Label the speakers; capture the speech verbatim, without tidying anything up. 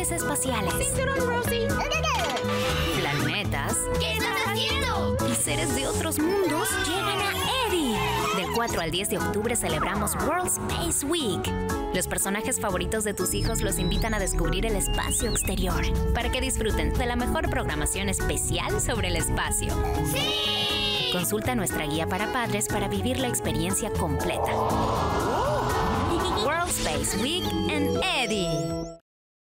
Speaker 1: naves espaciales,
Speaker 2: ¡Cinturón, Rosie!
Speaker 1: planetas
Speaker 2: ¿Qué estás haciendo?
Speaker 1: y seres de otros mundos llegan a Eddie. Del cuatro al diez de octubre celebramos World Space Week. Los personajes favoritos de tus hijos los invitan a descubrir el espacio exterior para que disfruten de la mejor programación especial sobre el espacio.
Speaker 2: ¡Sí!
Speaker 1: Consulta nuestra guía para padres para vivir la experiencia completa. World Space Week en Eddie.